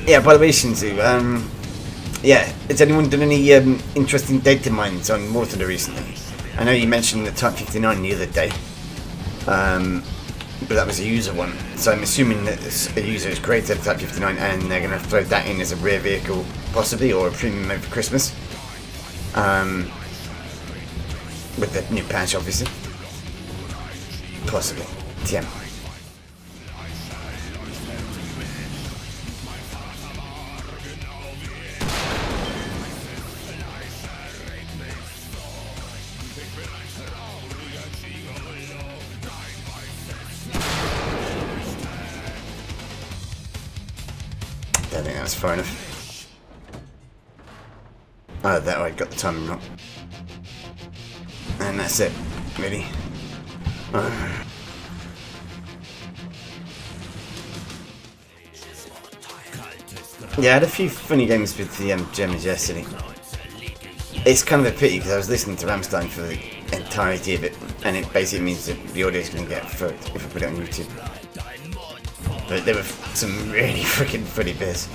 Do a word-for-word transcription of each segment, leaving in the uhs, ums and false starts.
Yeah, by the way, Shinzu, um, yeah, has anyone done any um, interesting data mines on Mortar recently? I know you mentioned the Type fifty-nine the other day, um, but that was a user one, so I'm assuming that a user has created a Type fifty-nine and they're going to throw that in as a rear vehicle, possibly, or a premium over Christmas, um, with the new patch, obviously. Possibly. T M. I think that's far enough. Oh, that I got the timing wrong. And that's it, really. Uh. Yeah, I had a few funny games with the um, Germans yesterday. It's kind of a pity because I was listening to Rammstein for the entirety of it, and it basically means that the audio is going to get fucked if I put it on YouTube. But there were some really freaking funny bits.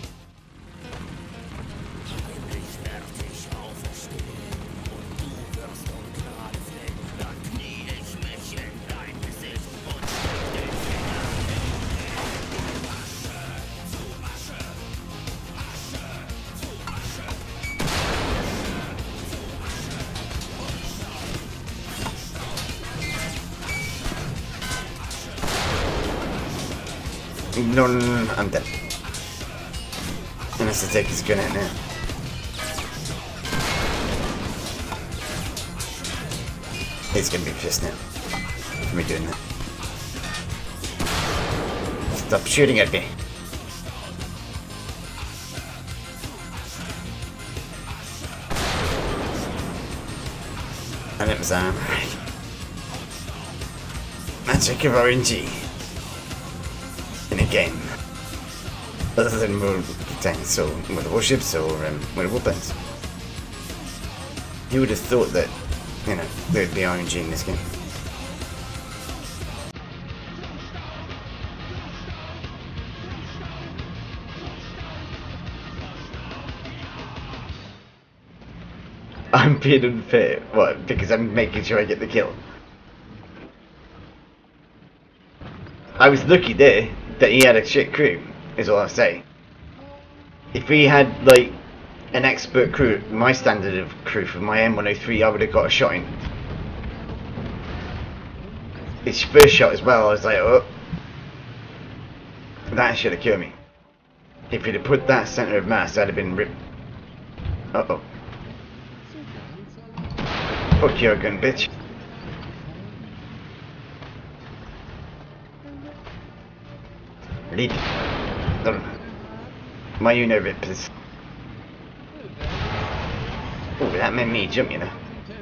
No, no, no, no, I'm dead. Unless I take his gun out now. He's gonna be pissed now for me doing that. Stop shooting at me. And it was um magic of R N G. In a game, other than more tanks or more warships or um, more weapons. You would have thought that, you know, there'd be R N G in this game. I'm being unfair. What? Because I'm making sure I get the kill. I was lucky there that he had a shit crew, is all I'll say. If he had, like, an expert crew, my standard of crew for my M one oh three, I would have got a shot in. His first shot as well, I was like, oh. That should have killed me. If he'd have put that centre of mass, I'd have been ripped. Uh oh. Fuck your gun, bitch. Lead. My Uno rippers. Oh, that made me jump, you know.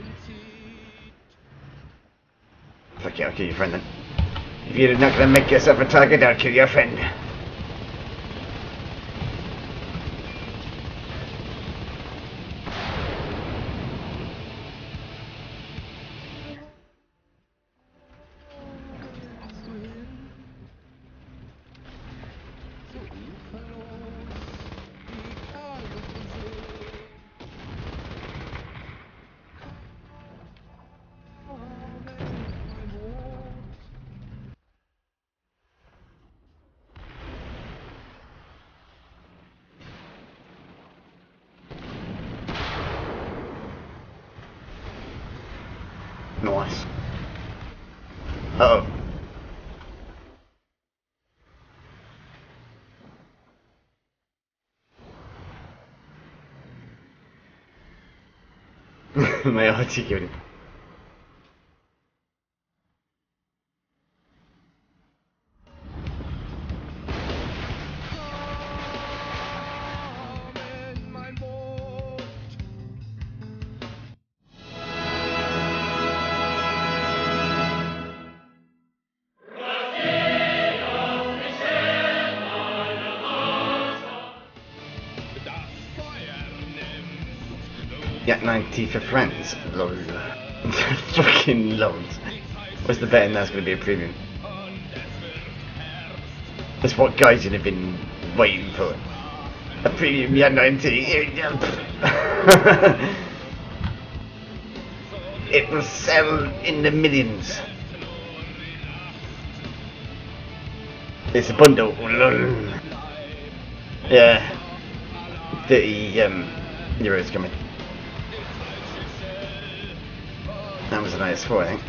Fuck yeah, I'll kill your friend then. If you're not gonna make yourself a target, I'll kill your friend. Nice. Uh oh. My articulate. Get ninety for friends. Lol. Fucking loads. What's the betting that's going to be a premium? That's what guys would have been waiting for. A premium yeah ninety. It will sell in the millions. It's a bundle. Yeah. thirty um, euros coming. That was a nice four, I think.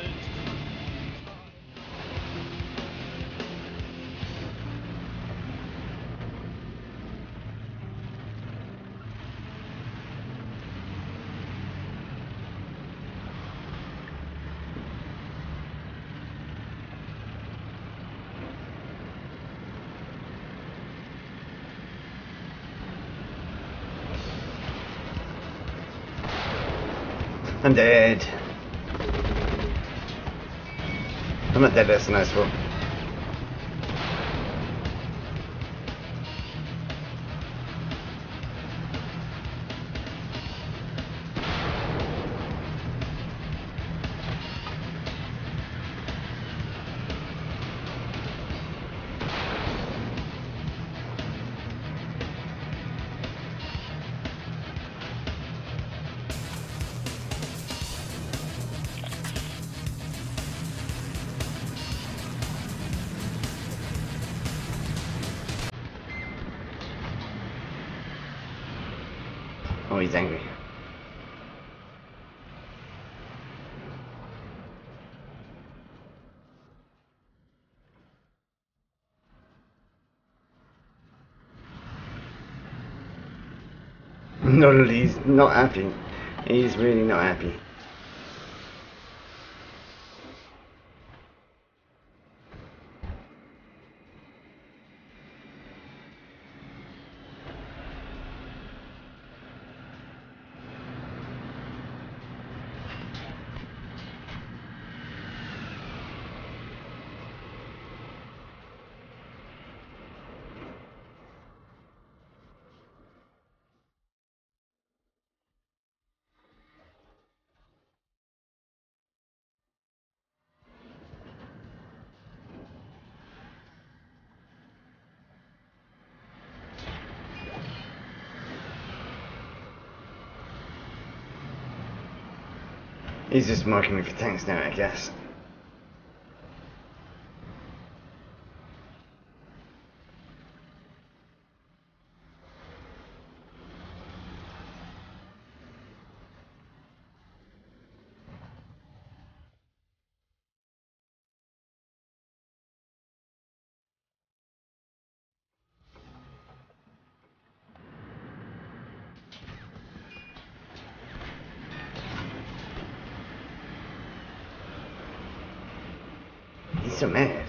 I'm dead. I'm not dead, that's a nice one. Oh, he's angry. No, he's not happy. He's really not happy. He's just marking me for tanks now, I guess. He's so mad.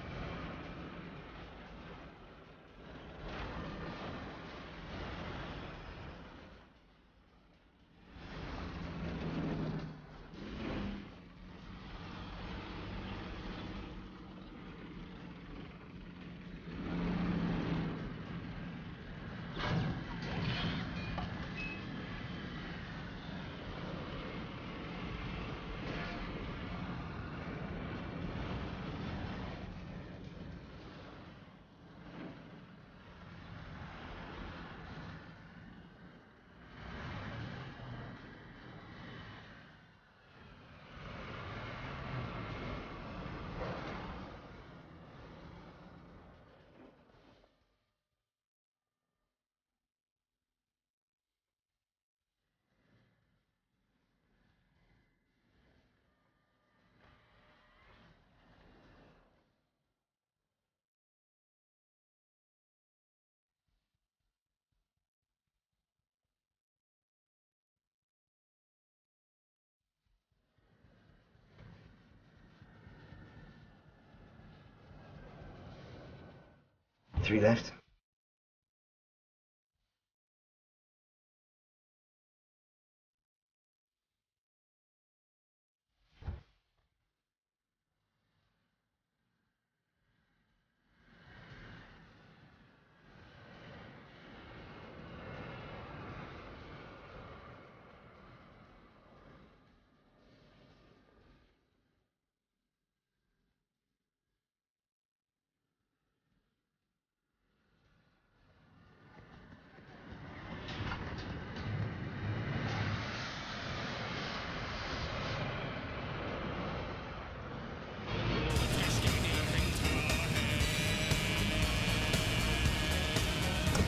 Three left.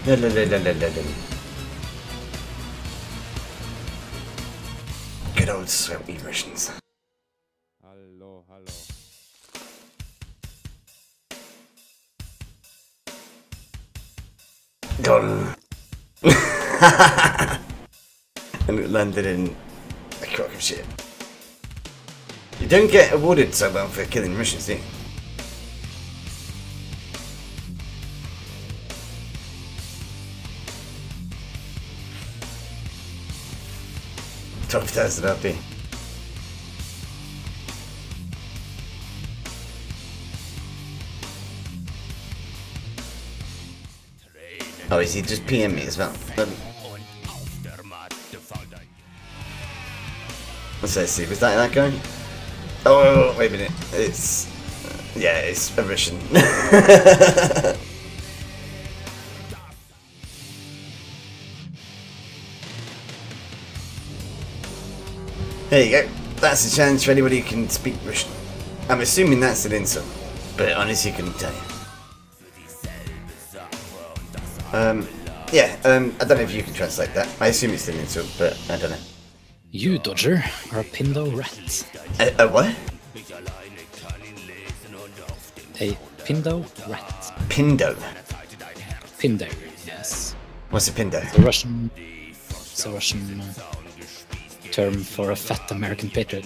La, la, la, la, la, la, la. Good old sweaty Russians. Hello, hello. Gone. And it landed in a crock of shit. You don't get awarded so well for killing Russians, do you? Top thousand L P. Oh, is he just P M me as well? Um, let's see, was that that guy? Oh, wait a minute. It's... Uh, yeah, it's a Russian. There you go. That's a challenge for anybody who can speak Russian. I'm assuming that's an insult, but honestly couldn't tell you. Um, yeah, um, I don't know if you can translate that. I assume it's an insult, but I don't know. You, Dodger, are a Pindo rat. A, a what? A Pindo rat. Pindo? Pindo, yes. What's a Pindo? It's a Russian... It's a Russian uh, term for a fat American patriot.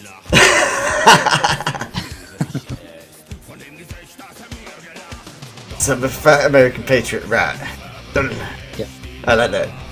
So I'm a fat American patriot rat. Yeah. I like that.